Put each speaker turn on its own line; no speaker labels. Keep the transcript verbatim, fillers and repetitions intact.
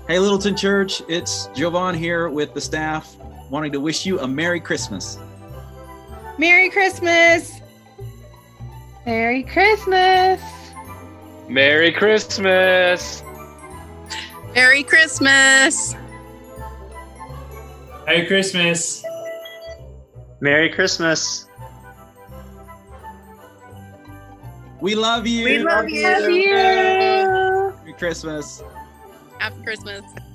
Hey, Littleton Church, it's Jovan here with the staff, wanting to wish you a Merry Christmas.
Merry Christmas!
Merry Christmas!
Merry Christmas!
Merry Christmas!
Merry Christmas!
Merry Christmas!
We love you.
We love you.
Love you.
Merry Christmas.
Happy Christmas.